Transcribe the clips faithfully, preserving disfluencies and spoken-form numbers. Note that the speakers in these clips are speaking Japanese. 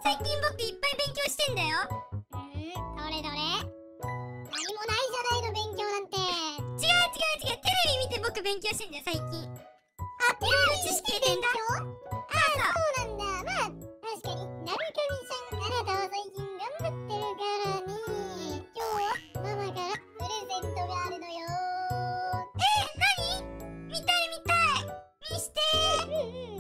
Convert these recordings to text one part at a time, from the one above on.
最近僕いっぱい勉強してんだよ。 うん、どれどれ。何もないじゃないの、勉強なんて。 違う違う違う、テレビ見て僕勉強してんだよ最近。 あ、テレビ知識伝だ。 あ、そうなんだ。まあ確かになるかみさん、あなたは最近頑張ってるからね。今日はママからプレゼントがあるのよ。 え、何？見たい見たい。見してー。 うんうん。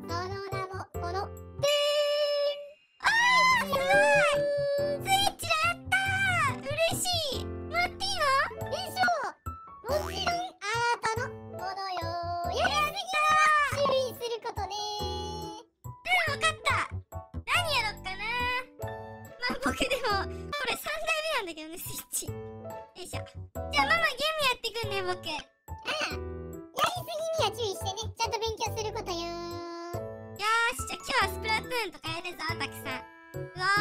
その名もこのドゥーン。 あー、すごい。スイッチだ、やったー。嬉しい。もらっていいの？ でしょう。もちろんあなたのものよ。やりすぎだ。注意することね。 うん、わかった。何やろっかな。まあ僕でもこれさんだいめなんだけどね、スイッチ。よいしょ。じゃあママゲームやってくんね、僕。 ああ、やりすぎには注意してね。ちゃんと勉強することよ。 よーし、じゃあ今日はスプラトゥーンとかやるぞ、たくさん。うわ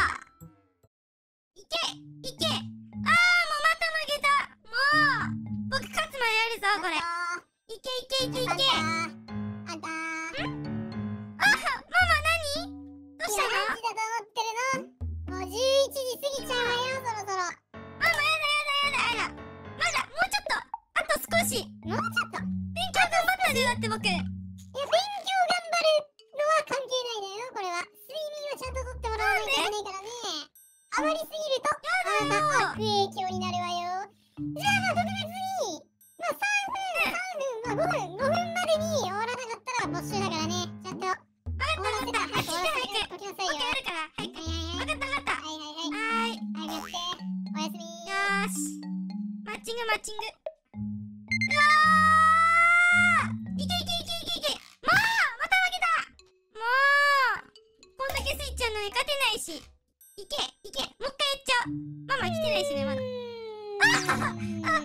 ー、いけいけ。あー、もうまた負けた。もう僕勝つまでやるぞ、これ。いけいけいけいけ。 あんたあ、ママ何？どうしたの？ 何時だと思ってるの？もうじゅういちじ過ぎちゃうわよ、そろそろ。 ママやだやだやだやだ。まだもうちょっと。あと少し。 もうちょっと。 勉強頑張ったんだよ、だって僕。 いや、勉強頑張るのは関係ないのよ、これは。睡眠はちゃんととってもらわないといけないからね。あまりすぎると、あなた悪影響になるわよ。じゃあまあ特別に、まあさんぷん、さんぷん、まあごふん、ごふんまでに終わらなかったら没収だからね。ちゃんと終わらせた。早く終わらせておきなさいよ。 やるから。早く。わかったわかった。 はいはいはい。 はーい。 早くやって。おやすみ。 よーし。マッチングマッチング。うわー、いけいけいけいけいけ。もうまた負けた。もうこんだけスイッチあるのに勝てないし。いけいけ、もう一回やっちゃおう。ママ来てないしね、まだ。あああ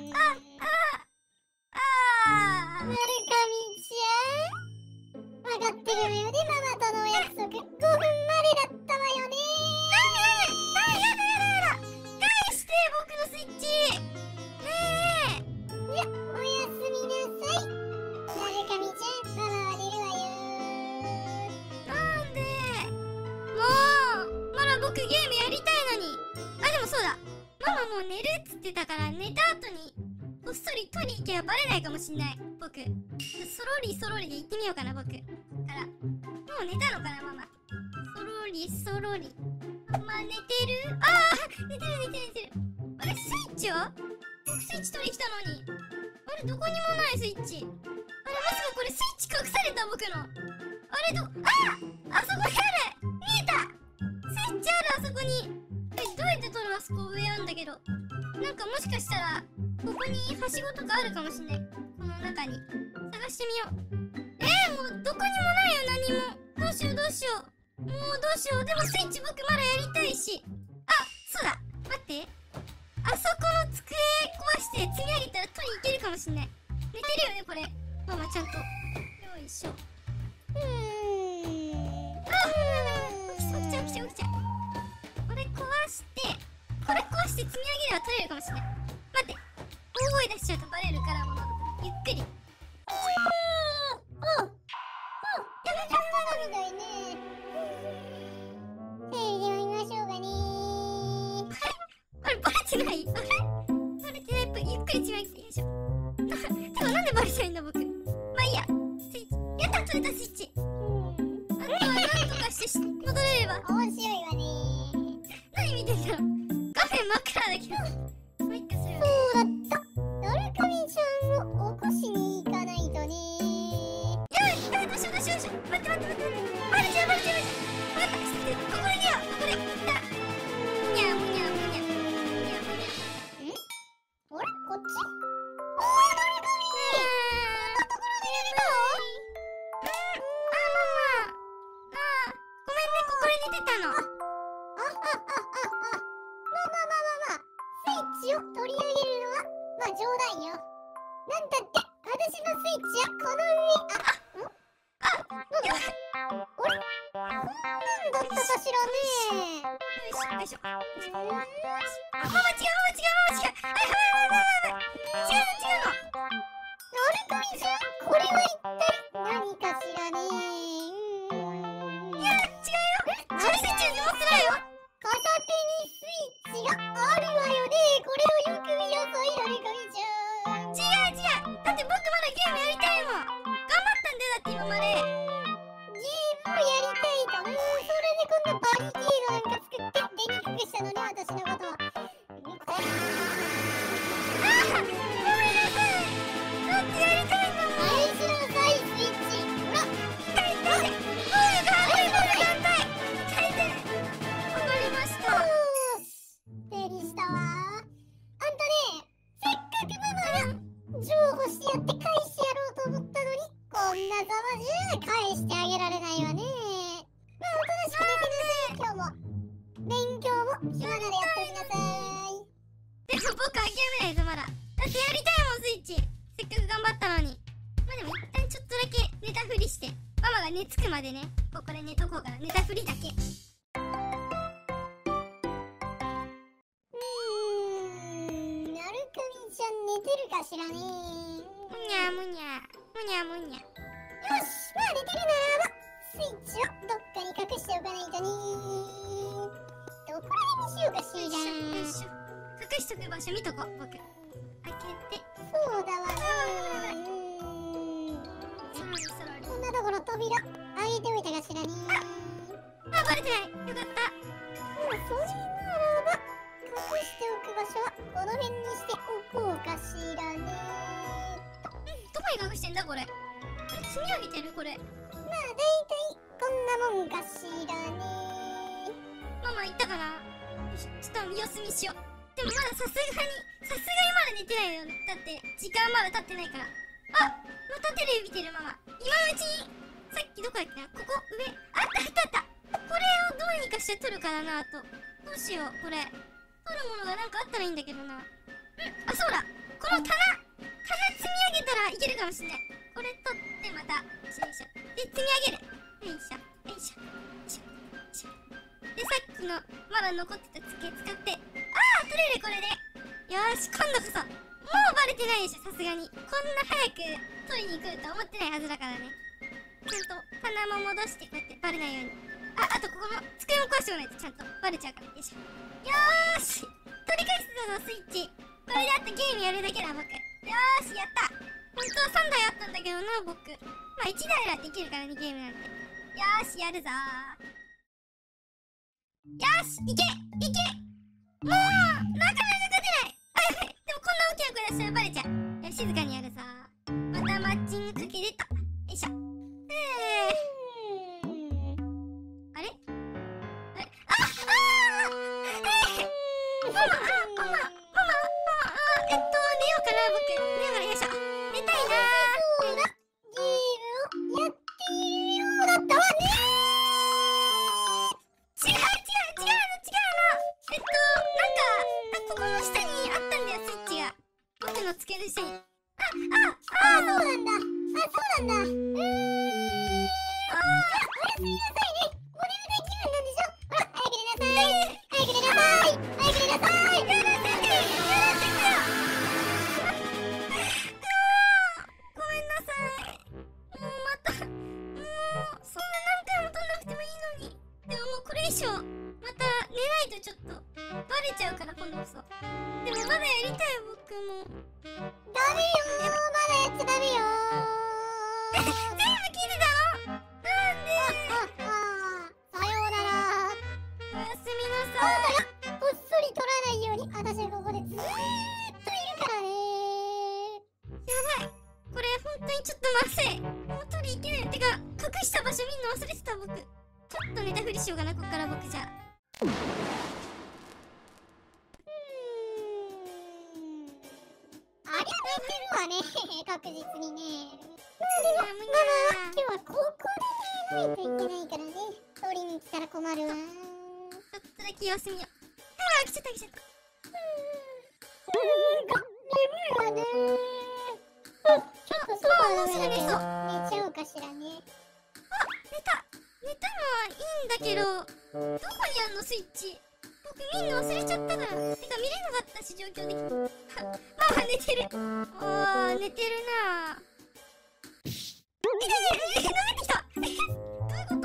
あああ。 なるかみちゃん、分かってるわよね、ママとのお約束。ごふんまでだったわよね。 ダメやだやだやだやだ。返して僕のスイッチ。ねえ。 じゃ、おやすみなさい。なるかみちゃん、ママは寝るわよ。 なんで？もうまだ僕ゲームやりたいのに。あ、でもそうだ。ママもう寝るっつってたから、寝た後にこっそり取り行けばバレないかもしんない。僕そろりそろりで行ってみようかな。僕からもう寝たのかな、ママ。そろりそろり。ママ寝てる？ああ、寝てる寝てる寝てる。あれ、スイッチは？僕スイッチ取りに来たのに。あれ、どこにもないスイッチ。あれ、まさかこれスイッチ隠された、僕の。あれ、ど、ああ、あそこにある。見えた。スイッチある、あそこに。え、どうやって取る？あそこ上あんだけど。なんかもしかしたらここにはしごとかあるかもしんない。この中に探してみよう。えー、もうどこにもないよ、何も。どうしようどうしよう。もうどうしよう。でもスイッチ僕まだやりたいし。あ、そうだ、待って。あそこの机壊して積み上げたら取りに行けるかもしんない。寝てるよね、これ。ママちゃんと。よいしょ。 うーん。 あ、起きちゃう起きちゃう起きちゃう。これ壊してこれ壊して積み上げれば取れるかもしれない。待って、大声出しちゃうとバレるから、ものゆっくり。 ああ、やめちゃったみたいね。テレビでも見ましょうかね。 あれ、バレてない？あれバレてないっぽい。ゆっくり積み上げて。よいしょ。てかなんでバレてないんだ僕。まあいいや。スイッチやった、取れたスイッチ。あとはなんとかして戻れれば。 面白いわね。 何見てんだろう。画面真っ暗だけど。もう一回するよね。 そうだった。なるかみちゃんを起こしに行かないとね。 やばい、やばい、どうしようどうしようどうしよう。待って待って待って待って。バレちゃうバレちゃうバレちゃう。待って、ここで寝よう。ここで。いった。むにゃむにゃむにゃ。むにゃむにゃ。 ん？あれ、こっち？おーや、なるかみ。こんなところで寝てたの？ うん。あ、ママ。ああ、ごめんね、ここで寝てたの。 あ、あ、あ、あ、あ、あ。まあまあまあまあまあ。スイッチを取り上げるのは、まあ冗談よ。なんたって、私のスイッチはこの上、あ、ん？ あ、やばい。 あれ？こんなんだったかしらね。 よいしょよいしょ。あ、ママ違うママ違うママ違う。あ、やばいやばいやばいやばい。違うの違うの。 なるかみちゃん、これは一体何かしらね。うーん。 いや、違うよ。違うよ。 私のことを。 寝つくまでね、ここで寝とこうかな。寝たふりだけ。うーん、なるかみちゃん寝てるかしらね。 むにゃむにゃむにゃむにゃ。よし、まあ寝てるならばスイッチをどっかに隠しておかないとね。どこら辺にしようかしら。 よいしょ。隠しとく場所見とこう、僕。開けて。 そうだわね。こんなところ扉開いておいたかしらね。 あ、あ、バレてない。よかった。 うん、それならば隠しておく場所はこの辺にしておこうかしらね。 どこに隠してんだこれ。積み上げてるこれ。 まあだいたいこんなもんかしらね。 ママ行ったかな。よいしょ、ちょっと様子見しよう。でもまださすがにさすがにまだ寝てないよ。だって時間まだ経ってないから。あ、またテレビ見てるママ。今のうちにさっきどこだっけな、ここ上あったあったあった。これをどうにかして取るからな。あとどうしよう。これ取るものがなんかあったらいいんだけどな。うん、あ、そうだ、この棚棚積み上げたらいけるかもしんない。これ取ってまたよいしょで積み上げる。よいしょよいしょよいしょよいしょで、さっきのまだ残ってた机使って、ああ取れるこれで。よーし、今度こそもうバレてないでしょ。さすがにこんな早く取りに来ると思ってないはずだからね。ちゃんと棚も戻してこうやってバレないように。あ、あとここの机も壊しておかないとちゃんとバレちゃうから。よいしょ。よーし、取り返してたぞスイッチ。これであとゲームやるだけだ僕。よーし、やった。本当はさんだいあったんだけどな僕。まあいちだいはできるからねゲームなんて。よーし、やるぞー。よーし、いけいけ。もうなかなか勝てない。あ、やばい。でもこんな大きな声出したらバレちゃう。よし、静かにやるぞー。またマッチングかけてと。よいしょ。えー、あれあれ、ああえー、ママ、あ、ママ、ママ、ママ、あ、えっと寝ようかな僕。寝ようかな。よいしょ。寝たいなー。 そうだ、ゲームをやっているようだったわね。 違う違う違うの違うの。えっとなんかここの下にあったんだよスイッチが。僕の机の下に。あ、あ、あ、 そうなんだ。あ、そうなんだ。うーん。あ、おやすみなさいね。お眠たい気分なんでしょ。ほら、早く寝なさい。早く寝なさい。早く寝なさい。 やらせてやらせてよ。ごめんなさい。もうまたもうそんな何回も撮んなくてもいいのに。でももうこれ以上また寝ないとちょっとバレちゃうから今度こそ。でもまだやりたい僕も。 ダメよー、まだやっちゃダメよー。 全部聞いてたの？なんで？ あ、あ、あ、さようなら。 おやすみなさい。 あんたがこっそり取らないように私はここでずーっといるからねー。やばい、これ本当にちょっとまずい。もう取り行けない。てか隠した場所見んの忘れてた僕。ちょっと寝たふりしようかなこっから僕じゃ。 ありゃ寝てるわね確実にね。まあでもママは今日はここで寝ないといけないからね。取りに来たら困るわ。 ちょっとだけ様子見よう。あ、来ちゃった来ちゃった。 うーん、眠いわねー。あ、ちょっとソファーの上で寝ちゃおうかしらね。 あ、寝た寝たのはいいんだけど、どこにあんのスイッチ。僕見んの忘れちゃったから。てか見れなかったし状況的に。ママ寝てる。あー、寝てるなぁ。え、え、え、え、投げてきた。え、どういうこと？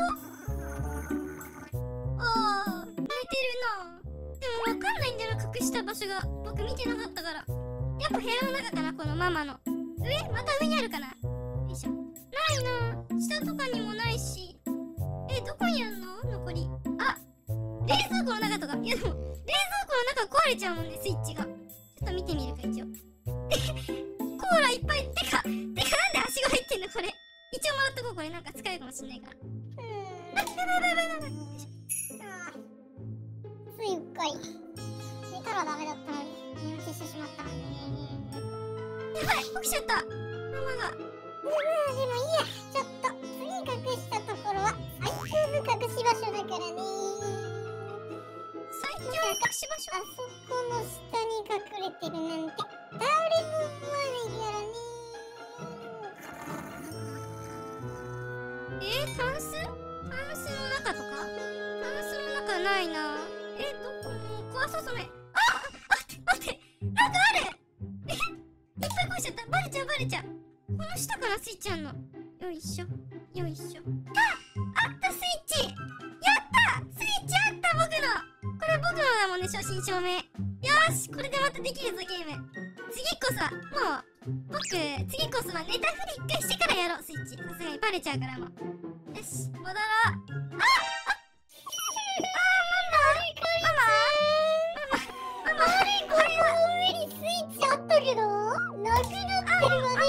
あー、寝てるなぁ。でもわかんないんだよな、隠した場所が。僕見てなかったから。やっぱ部屋の中かな、このママの。上？また上にあるかな。よいしょ。ないなぁ。下とかにもないし。え、どこにあんの？残り。あ、 冷蔵庫の中とか、いやでも冷蔵庫の中壊れちゃうもんね、スイッチが。ちょっと見てみるか、一応。コーラいっぱい。てか、てかなんで足が入ってんのこれ。一応もらっとこう、これなんか使えるかもしんないから。 うーん。やばいやばいやばいやばい。ああ。ついうっかり。寝たらダメだったのに、寝落ちしてしまった。 やばい、起きちゃった。ママが。 まあでもいいや。ちょっと、次隠したところは最強の隠し場所だからね。 最強の隠し場所。 あそこの下に隠れてるなんて誰も思わないからね。 えー、タンスタンスの中とかタンスの中ないな。えー、どこも怖そうそれ。ああ待って、なんかある。えいっぱい壊しちゃった。バレちゃうバレちゃう。この下からスイッチあんの。よいしょよいしょ。ああったスイッチ。やったスイッチあった。僕のこれ僕のだもんね、正真正銘。よーし、これでまたできるぞゲーム。次こそはもう僕次こそはネタフリックしてからやろう。スイッチさすがにバレちゃうからもう。よし戻ろう。ああママママママあれこれの上にスイッチあったけどなくなってるわね。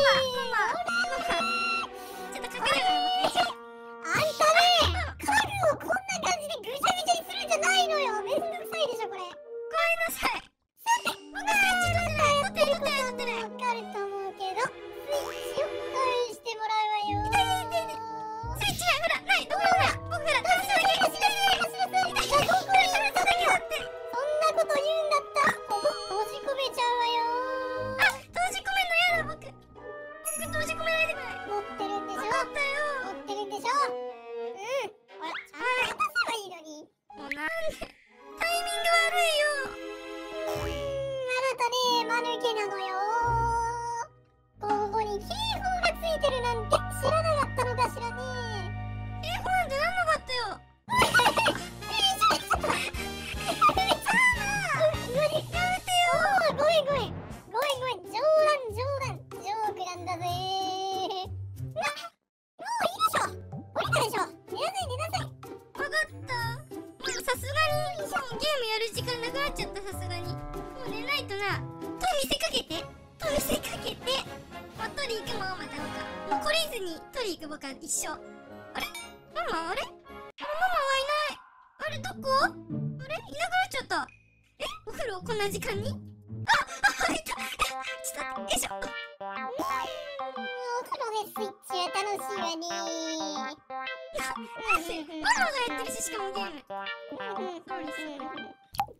ちょっと隠れるから待って。 あんたね、家具をこんな感じでぐちゃぐちゃにするんじゃないのよ。めんどくさいでしょこれ。 ごめんなさい。 さて、僕は撮ってる撮ってる撮ってる。 わかると思うけど、スイッチを返してもらうわよ。 スイッチない、ほらない、どこほら僕ほらタンスだけタンスだけタンスだけだって。 そんなこと言うんだったらここ閉じ込めちゃうわよ。 あ、閉じ込めんのやだ僕。僕閉じ込めないでくれ。 持ってるんでしょ。 分かったよ。 持ってるんでしょ。うん。ほら、ちゃんと渡せばいいのに。 もうなんでタイミング悪いよ。 うーん、あなたね、間抜けなのよ。ここに警報がついてるなんて知らなかったのかしらね。 警報なんてなんなかったよ。 ごめんごめんごめんごめん冗談冗談ジョークなんだぜ。な、もういいでしょ。降りたでしょ。寝なさい寝なさい。 分かった。もうさすがにもうゲームやる時間なくなっちゃった。さすがにもう寝ないとな。と見せかけてと見せかけて、まあ、取り行くもんまたなんかもう懲りずに取り行く僕は一緒。あれママあれあれママはいない。あれどこあれいなくなっちゃった。えお風呂こんな時間に。ああ入った。ちょっと待ってよいしょ。 うーん、お風呂でスイッチは楽しいわね。 なんでママがやってるし、しかもゲーム。そうですよね。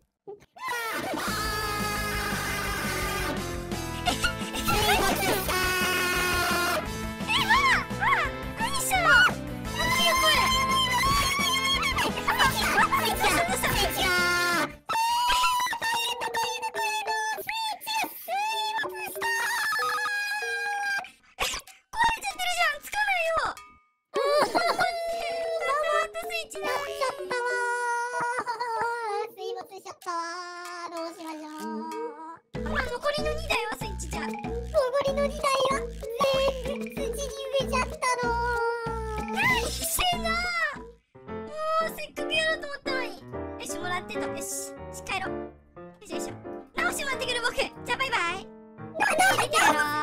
残りのにだいはスイッチじゃん。 残りのにだいは全部土に植えちゃったの。 何してんの。もうせっかくやろうと思ったのに。よしもらってた。よしし帰ろう。よいしょよいしょ直してもらってくる僕。じゃあバイバイ。 なんだ見てやろう。